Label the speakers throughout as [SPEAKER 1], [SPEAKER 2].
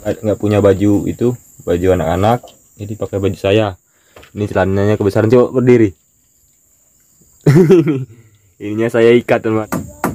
[SPEAKER 1] nggak punya baju itu, baju anak-anak, jadi pakai baju saya. Ini celananya kebesaran, coba berdiri. Ininya saya ikat teman.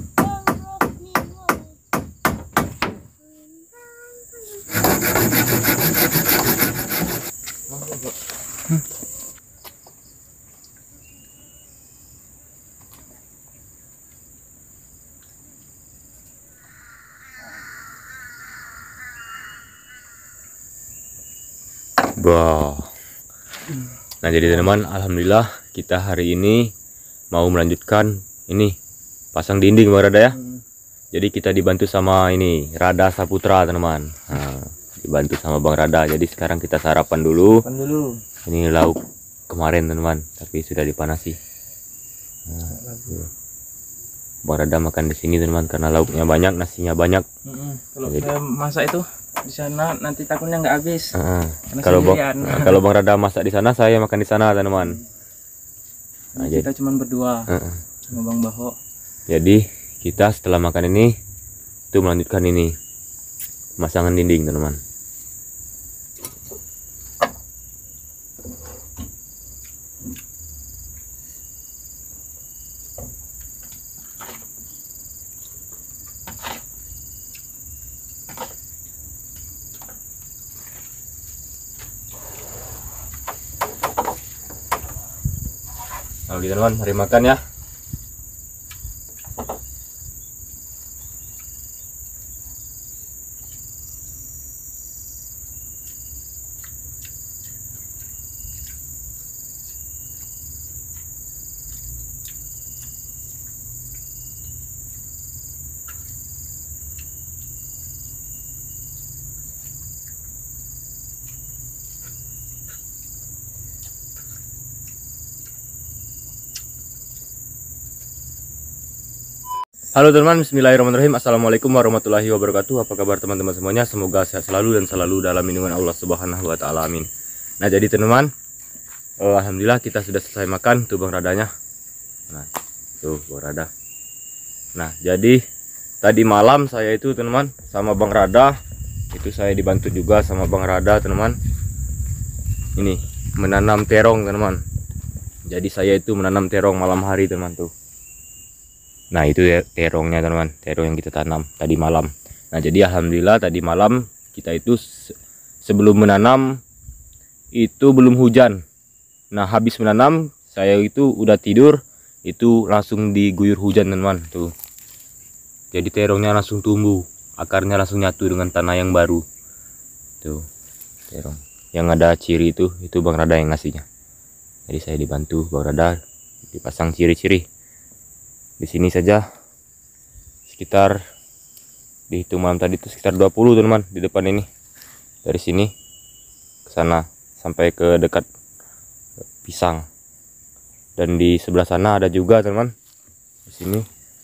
[SPEAKER 1] Wah. Nah jadi teman-teman, alhamdulillah kita hari ini mau melanjutkan ini pasang dinding Bang Rada ya. Jadi kita dibantu sama ini Rada Saputra teman-teman. Nah, dibantu sama Bang Rada. Jadi sekarang kita sarapan dulu. Ini lauk kemarin teman-teman, tapi sudah dipanasi. Nah, Bang Rada makan di sini teman-teman karena lauknya banyak, nasinya banyak.
[SPEAKER 2] Kalau saya masak itu di sana nanti takutnya nggak habis.
[SPEAKER 1] Kalau Bang Rada masak di sana, saya makan di sana teman-teman.
[SPEAKER 2] Nah, kita cuma berdua sama Bang Baho.
[SPEAKER 1] Jadi kita setelah makan ini itu melanjutkan ini pemasangan dinding teman-teman. Oke teman-teman, mari makan ya. Halo teman-teman, bismillahirrahmanirrahim. Assalamualaikum warahmatullahi wabarakatuh. Apa kabar teman-teman semuanya? Semoga sehat selalu dan selalu dalam lindungan Allah Subhanahu wa taala. Amin. Nah, jadi teman-teman, alhamdulillah kita sudah selesai makan tuh Bang Radanya. Nah, tuh Bang Rada. Nah, jadi tadi malam saya itu teman-teman sama Bang Rada, itu saya dibantu juga sama Bang Rada teman-teman. Ini menanam terong teman-teman. Jadi saya itu menanam terong malam hari teman tuh. Nah itu ya terongnya teman-teman, terong yang kita tanam tadi malam. Nah jadi alhamdulillah tadi malam kita itu sebelum menanam itu belum hujan. Nah habis menanam saya itu udah tidur, itu langsung diguyur hujan teman-teman tuh. Jadi terongnya langsung tumbuh, akarnya langsung nyatu dengan tanah yang baru. Tuh terong yang ada ciri itu Bang Rada yang ngasihnya. Jadi saya dibantu Bang Rada dipasang ciri-ciri. Di sini saja sekitar dihitung malam tadi itu sekitar 20 teman-teman di depan ini. Dari sini ke sana sampai ke dekat pisang. Dan di sebelah sana ada juga teman-teman. Di sini.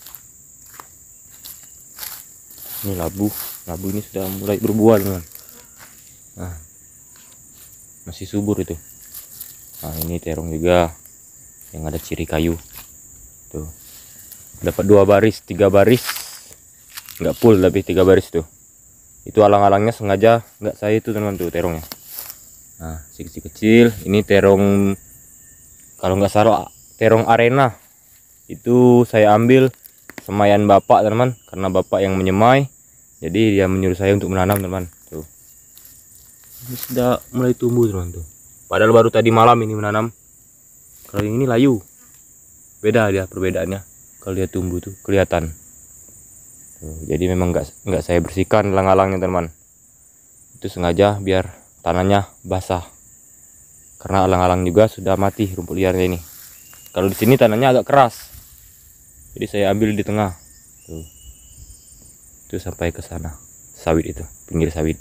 [SPEAKER 1] Ini labu ini sudah mulai berbuah teman-teman. Nah, masih subur itu. Nah, ini terong juga yang ada ciri kayu. Tuh. Dapat 2 baris, 3 baris, nggak full tapi 3 baris tuh. Itu alang-alangnya sengaja nggak saya itu teman tuh terongnya. Nah kecil-kecil ini terong, kalau nggak salah terong arena. Itu saya ambil semaian bapak teman, karena bapak yang menyemai, jadi dia menyuruh saya untuk menanam teman tuh. Ini sudah mulai tumbuh teman tuh. Padahal baru tadi malam ini menanam. Kalau ini layu, beda dia perbedaannya. Kalau dia tumbuh tuh kelihatan. Tuh, jadi memang nggak saya bersihkan alang-alangnya teman. Itu sengaja biar tanahnya basah. Karena alang-alang juga sudah mati rumput liarnya ini. Kalau di sini tanahnya agak keras. Jadi saya ambil di tengah. Tuh. Itu sampai ke sana. Sawit itu, pinggir sawit.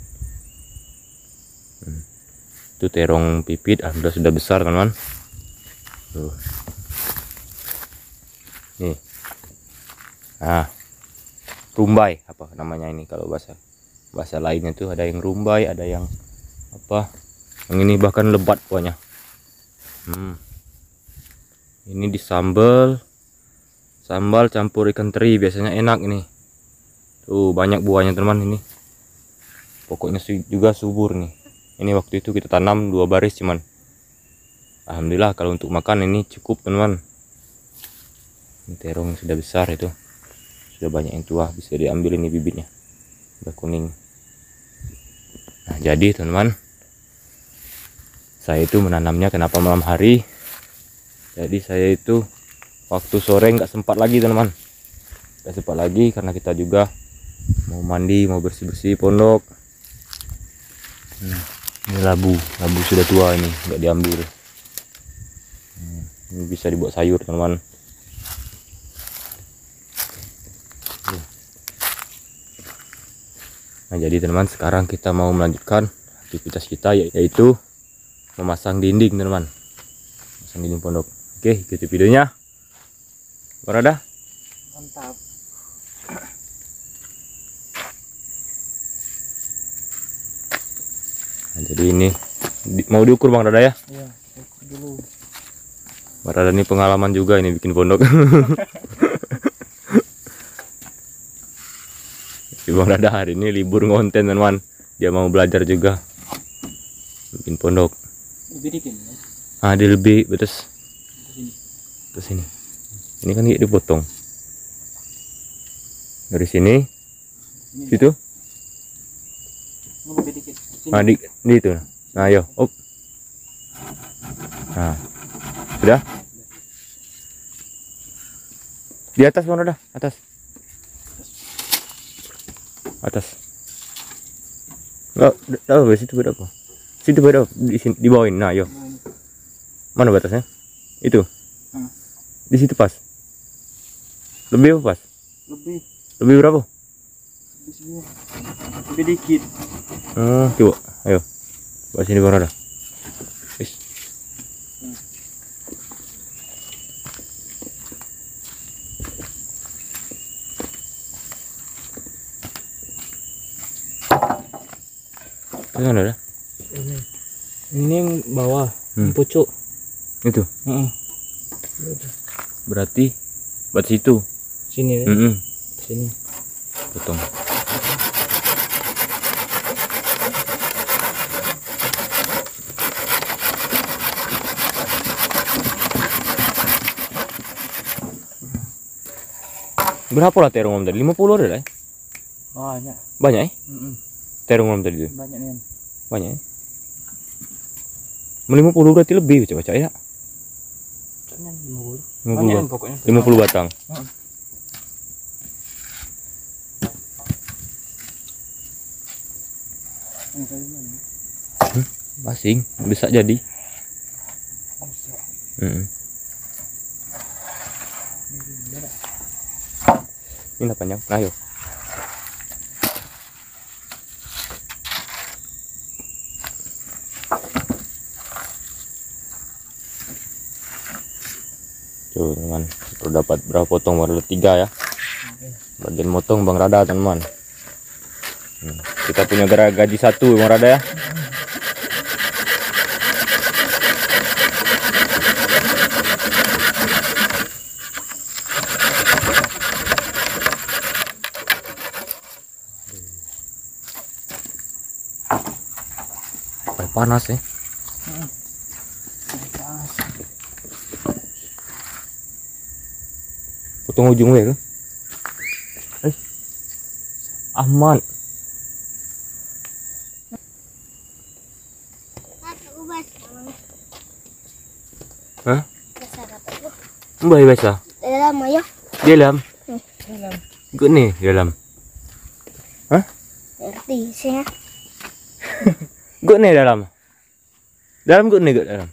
[SPEAKER 1] Itu terong pipit, alhamdulillah sudah besar teman-teman. Tuh. Nih. Nah, rumbai apa namanya ini kalau bahasa lainnya tuh ada yang rumbai, ada yang apa, yang ini bahkan lebat pokoknya. Ini disambal campur ikan teri biasanya enak ini. Tuh banyak buahnya teman ini. pokoknya juga subur nih. Ini waktu itu kita tanam 2 baris cuman. Alhamdulillah kalau untuk makan ini cukup teman-teman. Ini terong yang sudah besar itu. Sudah banyak yang tua, bisa diambil ini bibitnya. Udah kuning. Nah, jadi teman-teman, saya itu menanamnya kenapa malam hari? Jadi saya itu waktu sore nggak sempat lagi teman-teman. Nggak sempat lagi karena kita juga mau mandi, mau bersih-bersih pondok. Ini labu sudah tua ini, nggak diambil. Ini bisa dibuat sayur teman-teman. Nah jadi teman-teman, sekarang kita mau melanjutkan aktivitas kita, yaitu memasang dinding teman-teman. Memasang dinding pondok. Oke, ikuti videonya. Berada?
[SPEAKER 2] Mantap.
[SPEAKER 1] Nah, jadi ini mau diukur Bang Rada ya?
[SPEAKER 2] Iya, ukur dulu.
[SPEAKER 1] Bang Rada ini pengalaman juga ini bikin pondok. Bang Rada hari ini libur ngonten teman-teman. Dia mau belajar juga bikin pondok.
[SPEAKER 2] Lebih dikit ya.
[SPEAKER 1] Ah, dia lebih betes
[SPEAKER 2] Ke
[SPEAKER 1] ke
[SPEAKER 2] sini.
[SPEAKER 1] sini. Ini kan dipotong. Dari sini,
[SPEAKER 2] Ini
[SPEAKER 1] situ.
[SPEAKER 2] Ini lebih dikit. Sini.
[SPEAKER 1] Nah, di itu. Nah, ayo. Up. Nah. Sudah? Di atas Bang Rada, atas. Atas. Enggak, di situ beda apa? Situ beda di sini, di bawain. Nah, ayo.
[SPEAKER 2] Nah, ini.
[SPEAKER 1] Mana batasnya? Itu.
[SPEAKER 2] Hmm.
[SPEAKER 1] Di situ pas. Lebih apa pas?
[SPEAKER 2] Lebih
[SPEAKER 1] Lebih berapa?
[SPEAKER 2] sini. Lebih dikit.
[SPEAKER 1] Coba. Ayo. Bawa sini Bang Rada. Wis. Ini ada?
[SPEAKER 2] Ini yang bawah, pucuk.
[SPEAKER 1] Itu.
[SPEAKER 2] Heeh.
[SPEAKER 1] Berarti buat situ.
[SPEAKER 2] Sini ya. Sini.
[SPEAKER 1] Potong. Berapa lah terong om tadi? 50 ada lah.
[SPEAKER 2] Banyak.
[SPEAKER 1] Banyak ya? Terong om tadi itu.
[SPEAKER 2] Banyak nih.
[SPEAKER 1] Banyak ya? 50 berarti lebih baca-baca ya.
[SPEAKER 2] Banyak 50.
[SPEAKER 1] 50
[SPEAKER 2] Banyak
[SPEAKER 1] bat-
[SPEAKER 2] pokoknya.
[SPEAKER 1] 50 batang.
[SPEAKER 2] Ini tadi mana?
[SPEAKER 1] Masing bisa jadi. Ini panjang. Nah, yuk. Tuh teman, dapat berapa potong? Baru 3 ya. Bagian motong Bang Rada teman. Kita punya gaji 1 Bang Rada ya. Panas ya. Potong ujungnya tuh. Aman. Hah? Mbak biasa.
[SPEAKER 3] Dalam ayo.
[SPEAKER 1] Dalam.
[SPEAKER 2] Dalam.
[SPEAKER 1] Gue nih dalam. Hah?
[SPEAKER 3] Ngerti sih ya.
[SPEAKER 1] Gue nih dalam. Dalam gue nih dalam.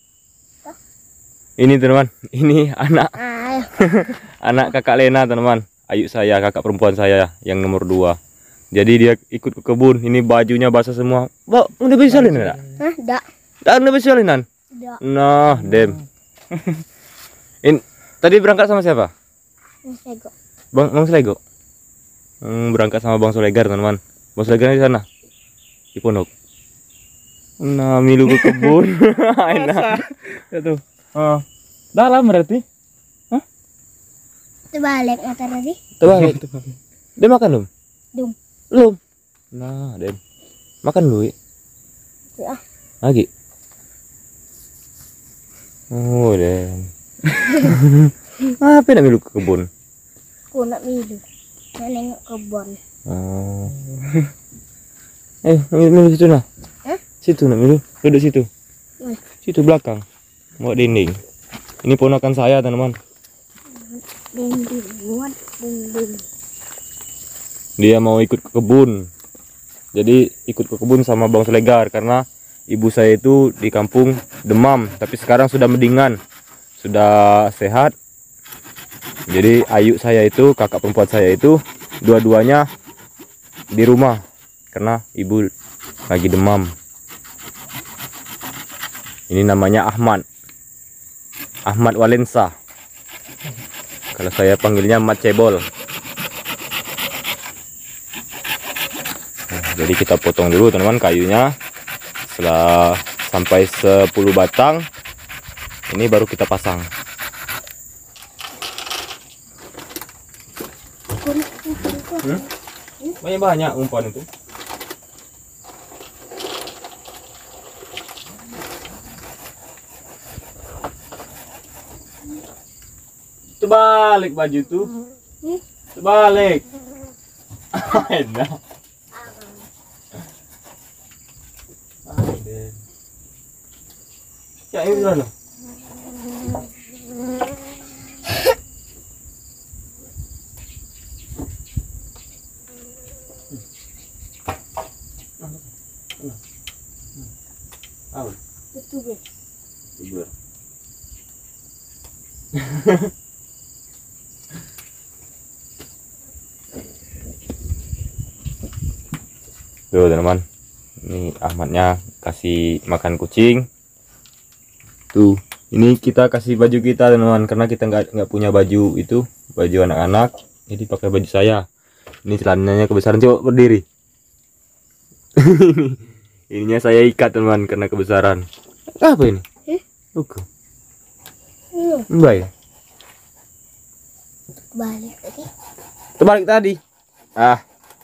[SPEAKER 1] Ini teman, ini anak
[SPEAKER 3] Ayo.
[SPEAKER 1] anak kakak Lena teman. Ayu saya, kakak perempuan saya yang nomor 2. Jadi dia ikut ke kebun. Ini bajunya basah semua. Mbak, udah bisa salinan enggak?
[SPEAKER 3] Hah, dak.
[SPEAKER 1] Udah bisa salinan?
[SPEAKER 3] Dak.
[SPEAKER 1] Nah, dem. Tadi berangkat sama siapa?
[SPEAKER 3] Sego.
[SPEAKER 1] Bang Slego. Berangkat sama Bang Solegar teman-teman. Bang Solegar di sana. Di pondok. Nah, milu ke kebun. Enak. Tuh.
[SPEAKER 2] Dalam berarti?
[SPEAKER 3] Terbalik mata tadi.
[SPEAKER 1] Terbalik. Dia makan belum?
[SPEAKER 3] Belum.
[SPEAKER 1] Belum. Nah, dem. Makan dulu.
[SPEAKER 3] Ya.
[SPEAKER 1] Lagi. Oh, deh. Apa nak milu ke kebun?
[SPEAKER 3] Aku nak milu. Nak nengok kebun.
[SPEAKER 1] Oh. Milu situ nah. Situ nak milu. Duduk situ. Situ belakang. Bawa dinding. Ini ponakan saya, teman-teman.
[SPEAKER 3] Dinding.
[SPEAKER 1] Dia mau ikut ke kebun. Jadi ikut ke kebun sama Bang Sulegar karena ibu saya itu di kampung demam, tapi sekarang sudah mendingan, sudah sehat. Jadi Ayu saya itu, kakak perempuan saya itu, dua-duanya di rumah karena ibu lagi demam. Ini namanya Ahmad Walensa. Kalau saya panggilnya Mat Cebol. Jadi kita potong dulu teman-teman kayunya. Setelah sampai 10 batang, ini baru kita pasang. Banyak umpan itu. Terbalik baju tuh. Terbalik. Enak. Ya ini berapa?
[SPEAKER 3] Betul.
[SPEAKER 1] Tidur. Tuh teman-teman, ini Ahmadnya kasih makan kucing. Tuh, ini kita kasih baju kita teman-teman karena kita nggak punya baju itu, baju anak-anak. Jadi pakai baju saya. Ini celananya kebesaran, coba berdiri. Ininya saya ikat teman-teman karena kebesaran. Apa ini? Oke. Baik.
[SPEAKER 3] Balik tadi.
[SPEAKER 1] Terbalik tadi. Ah.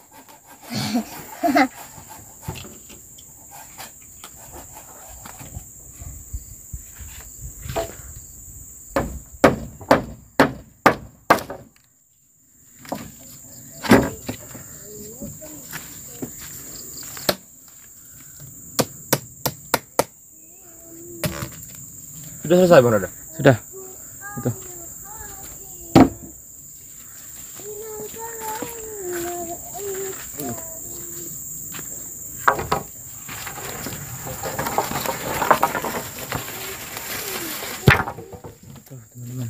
[SPEAKER 1] Sudah selesai Bang Dada?
[SPEAKER 2] Sudah. Itu. Tuh, teman-teman.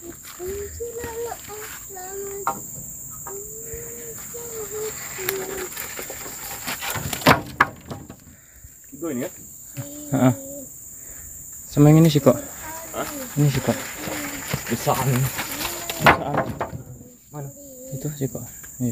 [SPEAKER 1] Gue ini ya?
[SPEAKER 2] Heeh. Sama yang ini sih kok. Ini sih kok.
[SPEAKER 1] Bisaan.
[SPEAKER 2] Mana? Itu sih kok. Iya.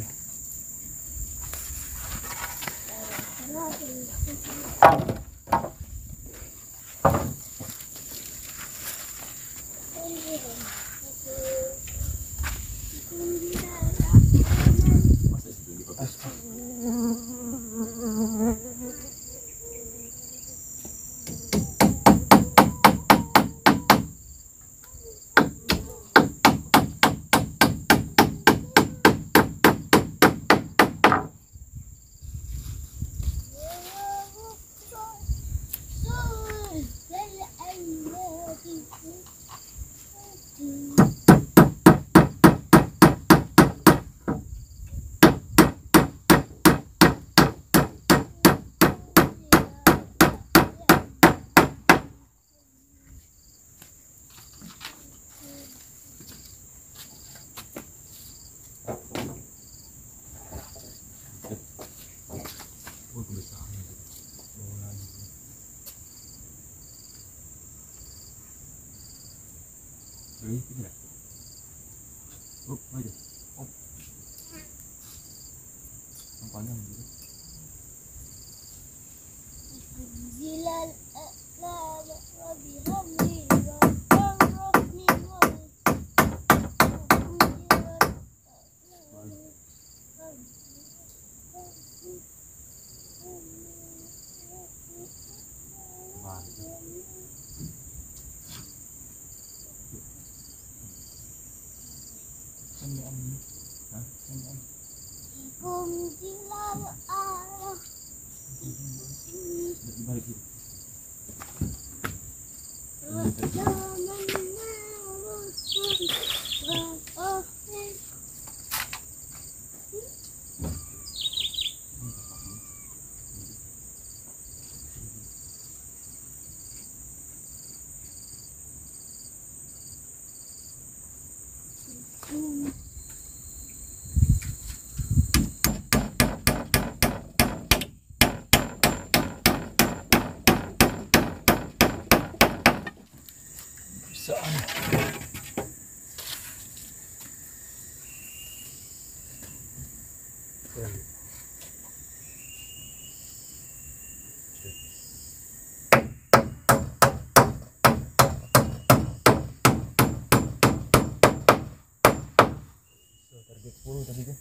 [SPEAKER 1] Target 10 tadi kan.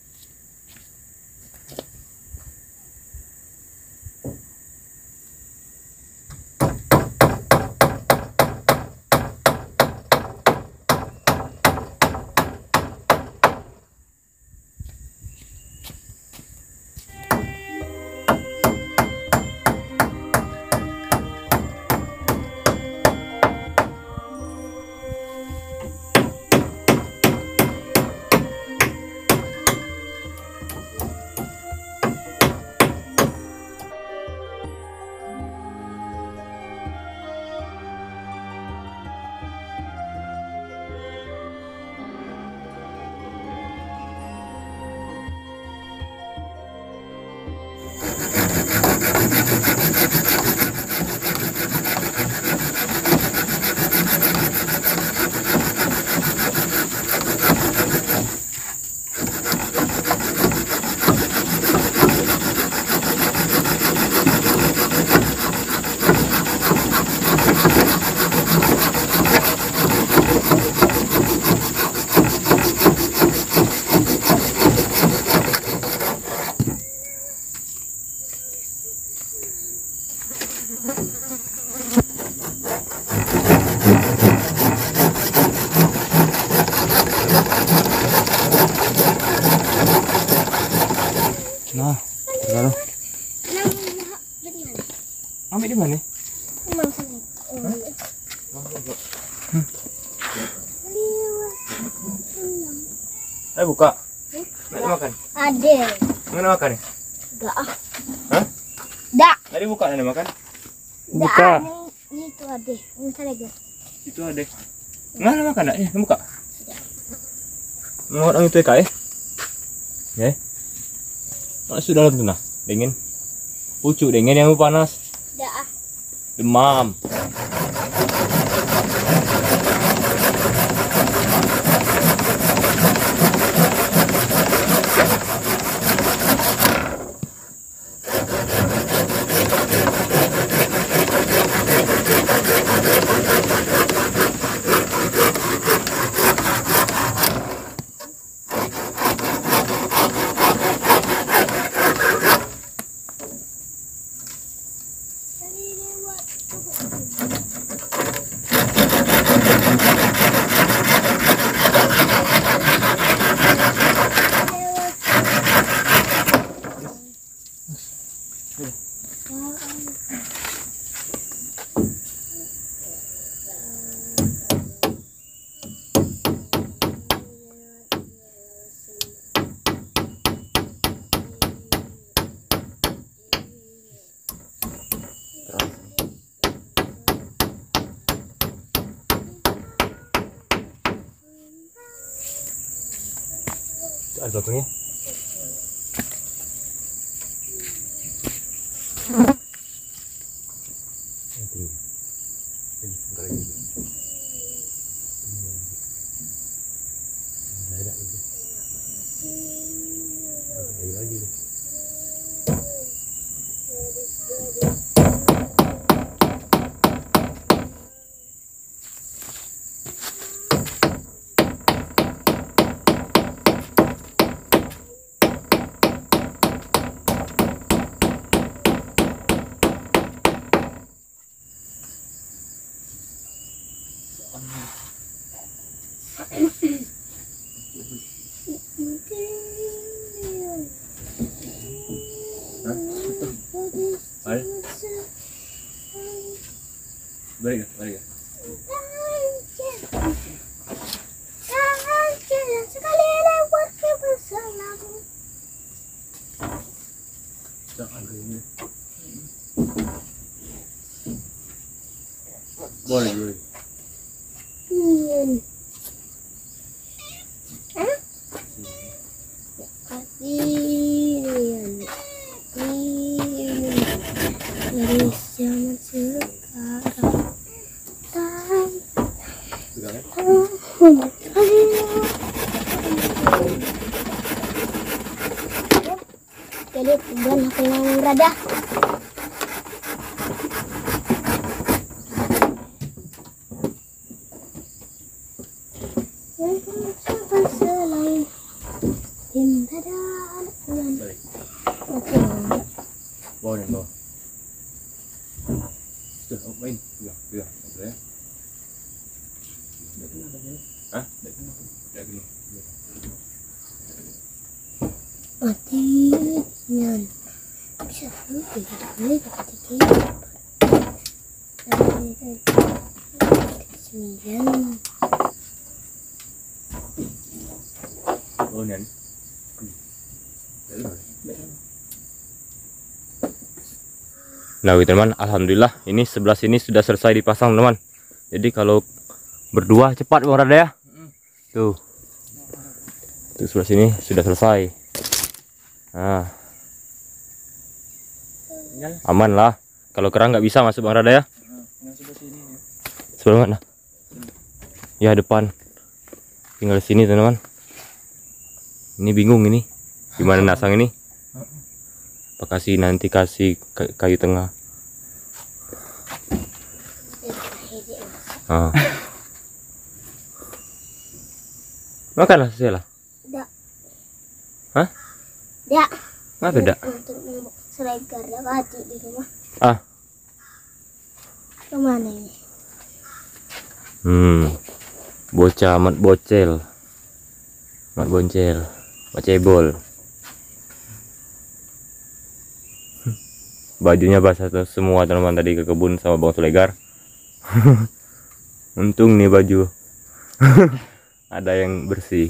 [SPEAKER 2] Nah, terlalu. Ambil di mana?
[SPEAKER 3] Emang sini.
[SPEAKER 1] Ayo buka. Nanti makan.
[SPEAKER 3] Ada.
[SPEAKER 1] Mana makan ya?
[SPEAKER 3] Enggak ah.
[SPEAKER 1] Hah?
[SPEAKER 3] Dak.
[SPEAKER 1] Tadi buka nanti makan.
[SPEAKER 2] Buka.
[SPEAKER 3] Ini itu ada. Ini sana guys.
[SPEAKER 1] Itu ada. Mana makan nak? Buka. Mau orang itu ya, ya. Masuk dalam tuh nah, dingin. Pucuk dingin yang panas.
[SPEAKER 3] Dak ah.
[SPEAKER 1] Demam. Ada belakangnya. Balik ya.
[SPEAKER 3] Jalan sekali lewat ke bersamamu.
[SPEAKER 1] Jangan gini. Boleh.
[SPEAKER 3] Dari zaman sekarang jadi bulan aku yang rada selain indah dan bulan.
[SPEAKER 1] Bawa nih, bawa. Tuh, main. Biar. Ya. Hah? Udah gini.
[SPEAKER 3] Matinya bisa lebih dari ketika sembilan.
[SPEAKER 1] Oh, nih. Nah, teman, alhamdulillah ini sebelah sini sudah selesai dipasang, teman. Jadi kalau berdua cepat Bang Rada ya. Tuh. Tuh sebelah sini sudah selesai. Nah. Aman lah. Kalau kerang nggak bisa masuk Bang Rada ya. Sebelah mana? Ya depan. Tinggal sini teman-teman. Ini bingung ini. Gimana nasang ini? Apa nanti kasih kayu tengah? Ah. Makanlah saya lah.
[SPEAKER 3] Tidak.
[SPEAKER 1] Hah?
[SPEAKER 3] Tidak.
[SPEAKER 1] Kenapa tidak?
[SPEAKER 3] Untuk selegar ya mati di rumah.
[SPEAKER 1] Ah.
[SPEAKER 3] Kemana ini?
[SPEAKER 1] Bocah amat bocel. Amat boncel. Bacebol. Bajunya basah tuh semua teman-teman tadi ke kebun sama Bang Sulegar. Untung nih baju ada yang bersih.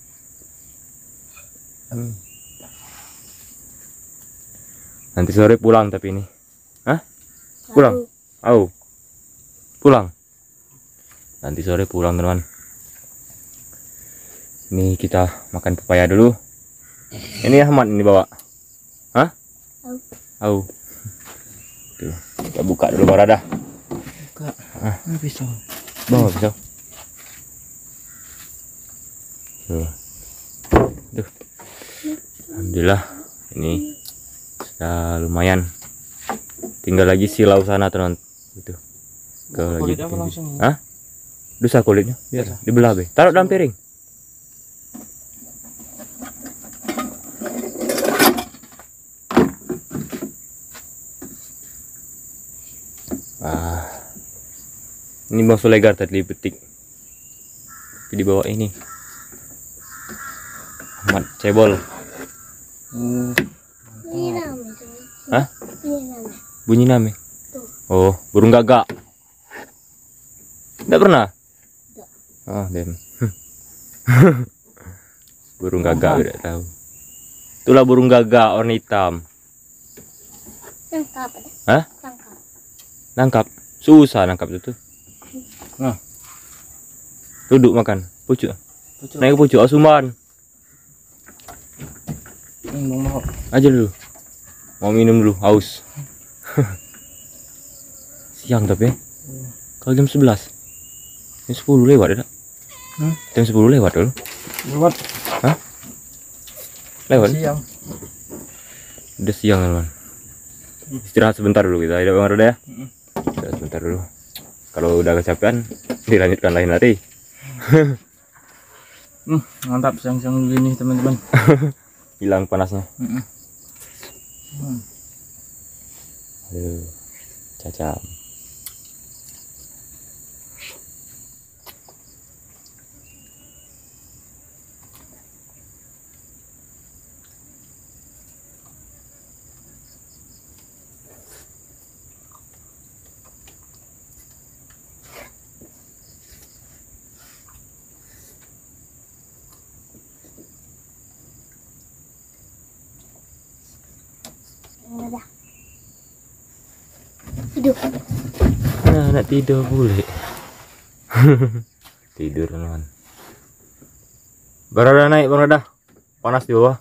[SPEAKER 1] Nanti sore pulang tapi ini. Hah? Pulang? Pulang. Nanti sore pulang teman. Ini kita makan pepaya dulu. Ini Ahmad ini bawa. Hah? Tuh, kita buka dulu Bang Rada.
[SPEAKER 2] Buka. Pisau.
[SPEAKER 1] Bawa pisau. Tuh. Alhamdulillah ini sudah lumayan. Tinggal lagi silau sana teman. Itu. Ke lagi. Hah? Dosa kulitnya. Biar dibelah be. Taruh dalam piring. Ini Bang Sulegar tadi petik. Tapi di bawah ini. Amat cebol.
[SPEAKER 3] Ini namanya.
[SPEAKER 1] Hah?
[SPEAKER 3] Ini namanya.
[SPEAKER 1] Bunyi name.
[SPEAKER 3] Tuh.
[SPEAKER 1] Oh, burung gagak. Tidak pernah?
[SPEAKER 3] Tidak.
[SPEAKER 1] Oh, dem. Burung gagak tidak tahu. Itulah burung gagak warna hitam.
[SPEAKER 3] Nangkap.
[SPEAKER 1] Hah?
[SPEAKER 3] Tangkap.
[SPEAKER 1] Nangkap. Susah nangkap itu tuh. Nah. Duduk makan. Pucuk. Naik ke pucuk asuman. Aja dulu. Mau minum dulu, haus. Siang tapi ya. Kalau jam 11. Jam 10 lewat ya. Jam 10 lewat dulu.
[SPEAKER 2] Lewat.
[SPEAKER 1] Hah? Lewat.
[SPEAKER 2] Siang.
[SPEAKER 1] Udah siang teman. Istirahat sebentar dulu kita. Tidak Bang Rada ya. Istirahat sebentar dulu. Kalau udah kecapean dilanjutkan lain hari.
[SPEAKER 2] Mantap siang-siang dulu ini teman-teman.
[SPEAKER 1] Hilang panasnya. Aduh, cacam.
[SPEAKER 3] Udah. Hidup.
[SPEAKER 1] Nah, anak tidur boleh. Tidur teman. Barada naik, Barada. Panas di bawah.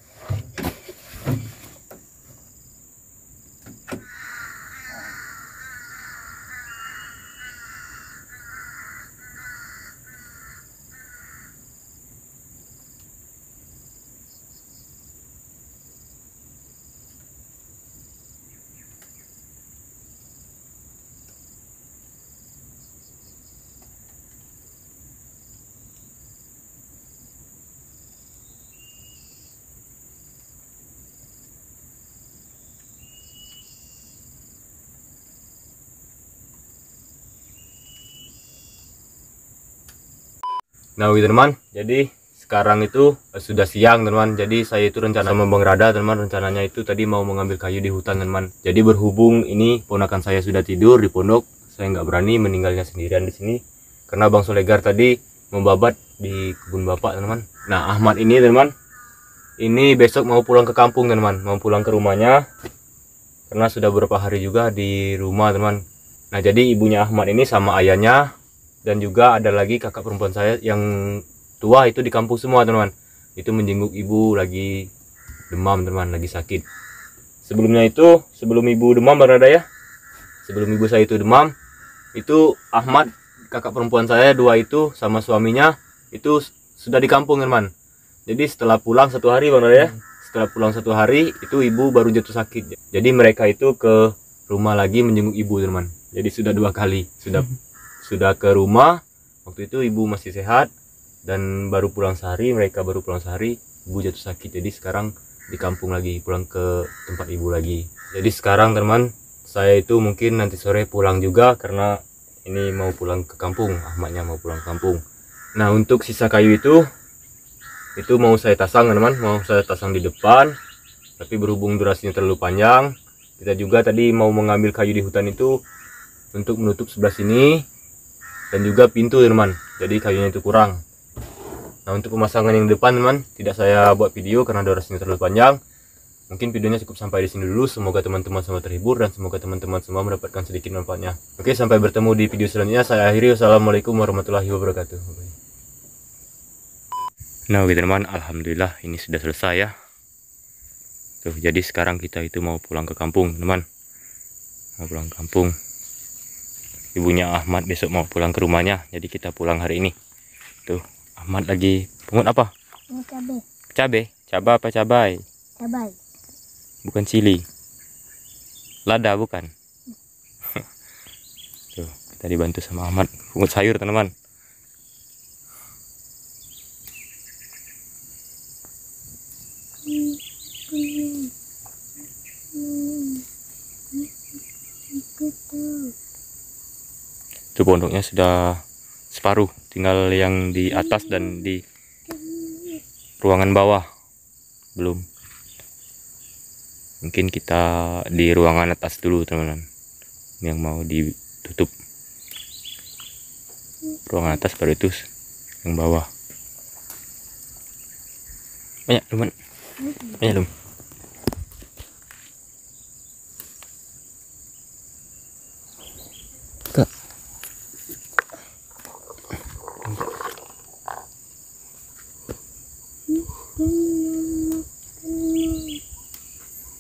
[SPEAKER 1] Nah teman, jadi sekarang itu sudah siang teman. Jadi saya itu rencana sama Bang Rada teman, rencananya itu tadi mau mengambil kayu di hutan teman. Jadi berhubung ini ponakan saya sudah tidur di pondok, saya nggak berani meninggalnya sendirian di sini karena Bang Solegar tadi membabat di kebun bapak teman. Nah Ahmad ini teman, ini besok mau pulang ke kampung teman, mau pulang ke rumahnya karena sudah beberapa hari juga di rumah teman. Nah jadi ibunya Ahmad ini sama ayahnya dan juga ada lagi kakak perempuan saya yang tua itu di kampung semua teman. Itu menjenguk ibu lagi demam teman, lagi sakit. Sebelumnya itu, sebelum ibu demam berada ya, sebelum ibu saya itu demam, itu Ahmad kakak perempuan saya dua itu sama suaminya itu sudah di kampung teman. Jadi setelah pulang satu hari berada ya, setelah pulang satu hari itu ibu baru jatuh sakit. Jadi mereka itu ke rumah lagi menjenguk ibu teman. Jadi sudah dua kali, sudah ke rumah waktu itu ibu masih sehat dan baru pulang sehari, mereka baru pulang sehari ibu jatuh sakit. Jadi sekarang di kampung lagi, pulang ke tempat ibu lagi. Jadi sekarang teman, saya itu mungkin nanti sore pulang juga karena ini mau pulang ke kampung, Ahmadnya mau pulang ke kampung. Nah untuk sisa kayu itu mau saya tasang teman, mau saya tasang di depan, tapi berhubung durasinya terlalu panjang, kita juga tadi mau mengambil kayu di hutan itu untuk menutup sebelah sini dan juga pintu teman, jadi kayunya itu kurang. Nah untuk pemasangan yang depan teman, tidak saya buat video karena durasinya terlalu panjang. Mungkin videonya cukup sampai di sini dulu. Semoga teman-teman semua terhibur dan semoga teman-teman semua mendapatkan sedikit manfaatnya. Oke, sampai bertemu di video selanjutnya. Saya akhiri. Wassalamualaikum warahmatullahi wabarakatuh. Nah oke teman, alhamdulillah ini sudah selesai ya. Tuh, jadi sekarang kita itu mau pulang ke kampung teman, mau pulang ke kampung. Ibunya Ahmad besok mau pulang ke rumahnya, jadi kita pulang hari ini. Tuh, Ahmad lagi pungut apa?
[SPEAKER 3] Cabai.
[SPEAKER 1] Cabai? Cabai apa cabai?
[SPEAKER 3] Cabai.
[SPEAKER 1] Bukan cili. Lada bukan? Tuh, kita dibantu sama Ahmad pungut sayur teman-teman. Itu pondoknya sudah separuh, tinggal yang di atas dan di ruangan bawah belum. Mungkin kita di ruangan atas dulu teman-teman, yang mau ditutup. Ruangan atas baru itu yang bawah. Banyak teman, banyak belum. Kak.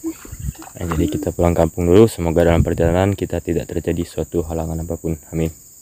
[SPEAKER 1] Nah, jadi kita pulang kampung dulu. Semoga dalam perjalanan kita tidak terjadi suatu halangan apapun. Amin.